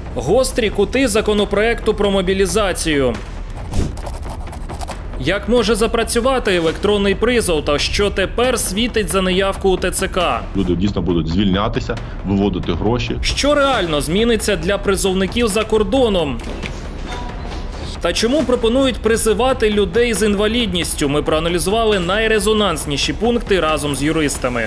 Гострі кути законопроекту про мобілізацію. Як може запрацювати електронний призов та що тепер світить за неявку у ТЦК? Люди дійсно будуть звільнятися, виводити гроші. Що реально зміниться для призовників за кордоном? Та чому пропонують призивати людей з інвалідністю? Ми проаналізували найрезонансніші пункти разом з юристами.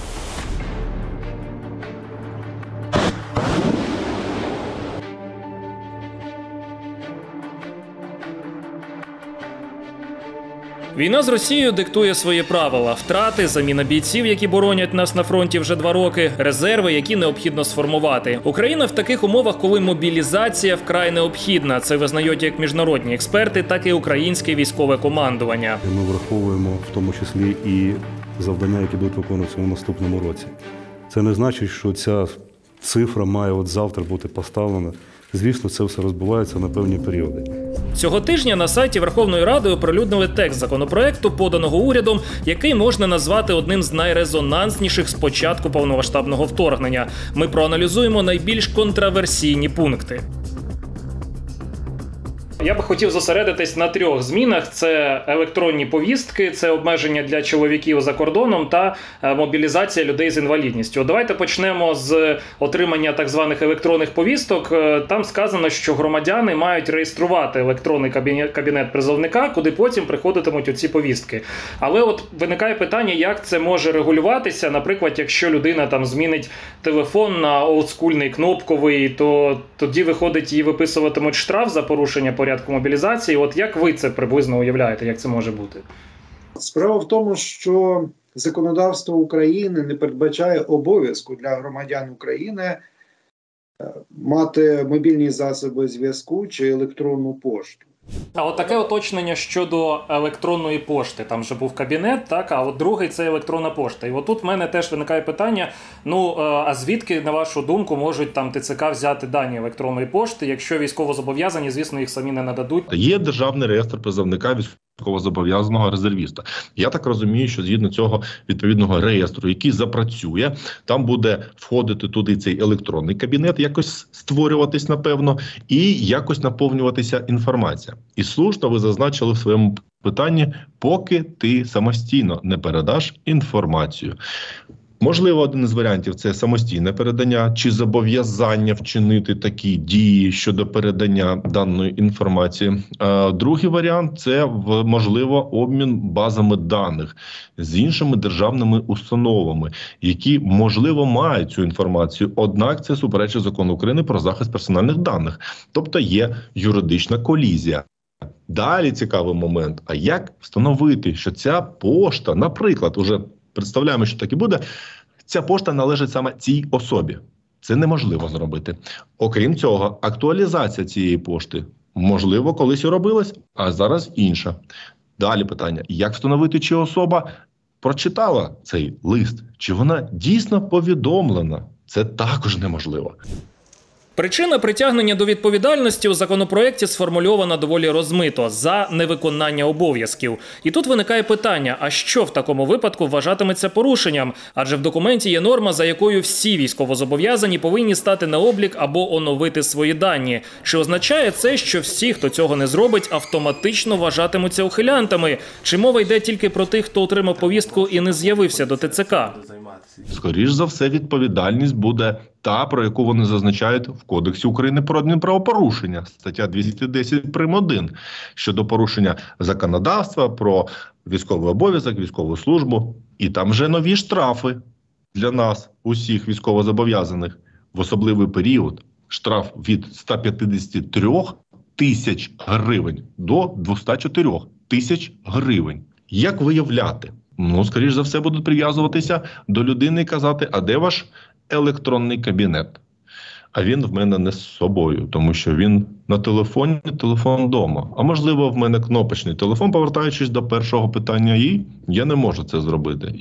Війна з Росією диктує свої правила. Втрати, заміна бійців, які боронять нас на фронті вже 2 роки, резерви, які необхідно сформувати. Україна в таких умовах, коли мобілізація вкрай необхідна. Це визнають як міжнародні експерти, так і українське військове командування. Ми враховуємо в тому числі і завдання, які будуть виконуватися у наступному році. Це не значить, що ця цифра має от завтра бути поставлена. Звісно, це все розбивається на певні періоди. Цього тижня на сайті Верховної Ради оприлюднили текст законопроекту, поданого урядом, який можна назвати одним з найрезонансніших з початку повномасштабного вторгнення. Ми проаналізуємо найбільш контраверсійні пункти. Я би хотів зосередитись на 3 змінах. Це електронні повістки, це обмеження для чоловіків за кордоном та мобілізація людей з інвалідністю. Давайте почнемо з отримання так званих електронних повісток. Там сказано, що громадяни мають реєструвати електронний кабінет призовника, куди потім приходитимуть оці повістки. Але от виникає питання, як це може регулюватися. Наприклад, якщо людина там змінить телефон на олдскульний кнопковий, то тоді виходить, їй виписуватимуть штраф за порушення порядку мобілізації. От як ви це приблизно уявляєте, як це може бути? Справа в тому, що законодавство України не передбачає обов'язку для громадян України мати мобільні засоби зв'язку чи електронну пошту. А от таке уточнення щодо електронної пошти. Там же був кабінет, так, а от другий – це електронна пошта. І от тут в мене теж виникає питання, а звідки, на вашу думку, можуть там ТЦК взяти дані електронної пошти, якщо військовозобов'язані, звісно, їх самі не нададуть? Є державний реєстр призовника військовозобов'язаного резервіста. Я так розумію, що згідно цього відповідного реєстру, який запрацює, там буде входити туди цей електронний кабінет, якось створюватись, напевно, і якось наповнюватися інформація. І слушно ви зазначили в своєму питанні, поки ти самостійно не передаш інформацію. Можливо, один із варіантів – це самостійне передання чи зобов'язання вчинити такі дії щодо передання даної інформації. Другий варіант – це, можливо, обмін базами даних з іншими державними установами, які, можливо, мають цю інформацію, однак це суперечить закону України про захист персональних даних. Тобто є юридична колізія. Далі цікавий момент. А як встановити, що ця пошта, наприклад, уже представляємо, що так і буде, ця пошта належить саме цій особі? Це неможливо зробити. Окрім цього, актуалізація цієї пошти, можливо, колись і робилась, а зараз інша. Далі питання, як встановити, чи особа прочитала цей лист, чи вона дійсно повідомлена? Це також неможливо. Причина притягнення до відповідальності у законопроекті сформульована доволі розмито – за невиконання обов'язків. І тут виникає питання, а що в такому випадку вважатиметься порушенням? Адже в документі є норма, за якою всі військовозобов'язані повинні стати на облік або оновити свої дані. Чи означає це, що всі, хто цього не зробить, автоматично вважатимуться ухилянтами? Чи мова йде тільки про тих, хто отримав повістку і не з'явився до ТЦК? Скоріш за все, відповідальність буде та, про яку вони зазначають в Кодексі України про адмінправопорушення, стаття 210 прим. 1, щодо порушення законодавства про військовий обов'язок, військову службу. І там вже нові штрафи для нас, усіх військовозобов'язаних, в особливий період. Штраф від 153 тисяч гривень до 204 тисяч гривень. Як виявляти? Скоріш за все, будуть прив'язуватися до людини і казати, а де ваш електронний кабінет? А він в мене не з собою, тому що він на телефоні, телефон вдома. А можливо, в мене кнопочний телефон, повертаючись до першого питання, і я не можу це зробити.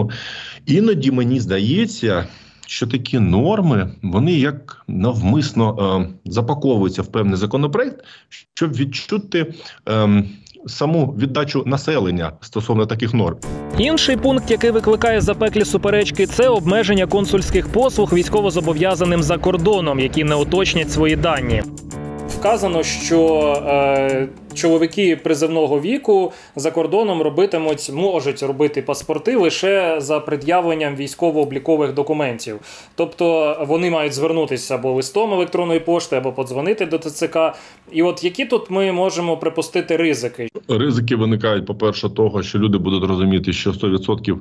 Іноді мені здається, що такі норми, вони як навмисно запаковуються в певний законопроект, щоб відчути саму віддачу населення стосовно таких норм. Інший пункт, який викликає запеклі суперечки, це обмеження консульських послуг військовозобов'язаним за кордоном, які не уточнять свої дані. Вказано, що чоловіки призивного віку за кордоном можуть робити паспорти лише за пред'явленням військово-облікових документів. Тобто вони мають звернутися або листом електронної пошти, або подзвонити до ТЦК. І от які тут ми можемо припустити ризики? Ризики виникають, по-перше, того, що люди будуть розуміти, що 100%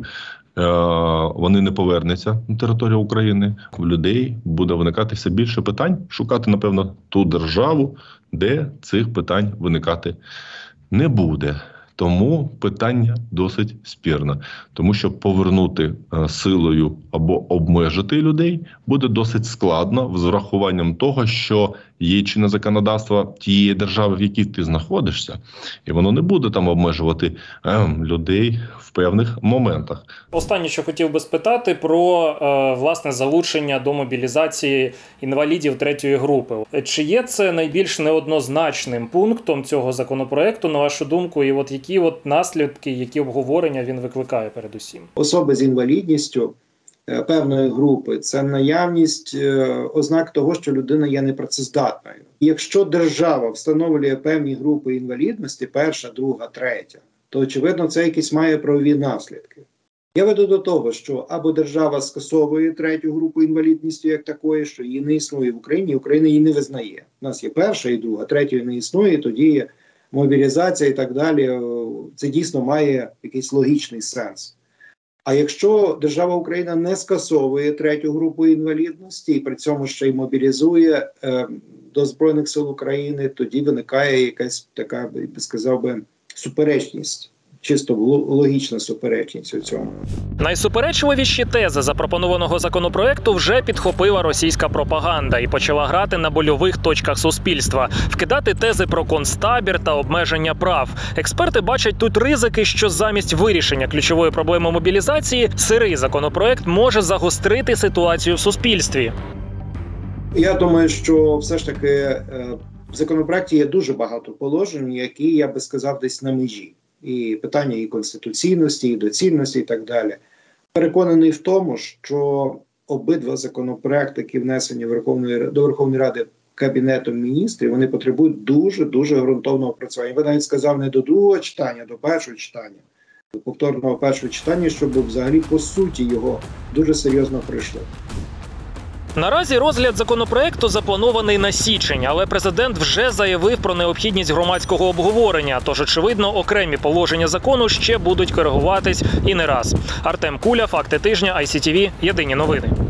вони не повернуться на територію України. У людей буде виникати все більше питань, шукати, напевно, ту державу, де цих питань виникати не буде. Тому питання досить спірне. Тому що повернути силою або обмежити людей буде досить складно з врахуванням того, що є чинне законодавство тієї держави, в якій ти знаходишся, і воно не буде там обмежувати людей в певних моментах. Останнє, що хотів би спитати, про власне залучення до мобілізації інвалідів третьої групи. Чи є це найбільш неоднозначним пунктом цього законопроекту, на вашу думку, і от які наслідки, які обговорення він викликає передусім? Особи з інвалідністю певної групи – це наявність ознак того, що людина є непрацездатною. Якщо держава встановлює певні групи інвалідності, перша, друга, третя, то, очевидно, це якісь має правові наслідки. Я веду до того, що або держава скасовує третю групу інвалідності як такої, що її не існує в Україні, Україна її не визнає. У нас є перша і друга, третьої не існує, тоді є мобілізація і так далі. Це дійсно має якийсь логічний сенс. А якщо держава Україна не скасовує третю групу інвалідності і при цьому ще й мобілізує до Збройних сил України, тоді виникає якась така, я би сказав би, суперечність. Чисто логічна суперечність у цьому. Найсуперечливіші тези запропонованого законопроекту вже підхопила російська пропаганда і почала грати на больових точках суспільства, вкидати тези про концтабір та обмеження прав. Експерти бачать тут ризики, що замість вирішення ключової проблеми мобілізації сирий законопроект може загострити ситуацію в суспільстві. Я думаю, що все ж таки в законопроекті є дуже багато положень, які, я би сказав, десь на межі. І питання і конституційності, і доцільності, і так далі. Переконаний в тому, що обидва законопроекти, які внесені до Верховної Ради Кабінетом міністрів, вони потребують дуже ґрунтовного опрацювання. Ви навіть сказав не до другого читання, до першого читання, до повторного першого читання, щоб взагалі по суті його дуже серйозно пройшли. Наразі розгляд законопроекту запланований на січень, але президент вже заявив про необхідність громадського обговорення, тож, очевидно, окремі положення закону ще будуть коригуватись і не раз. Артем Куля, Факти тижня, ICTV, Єдині новини.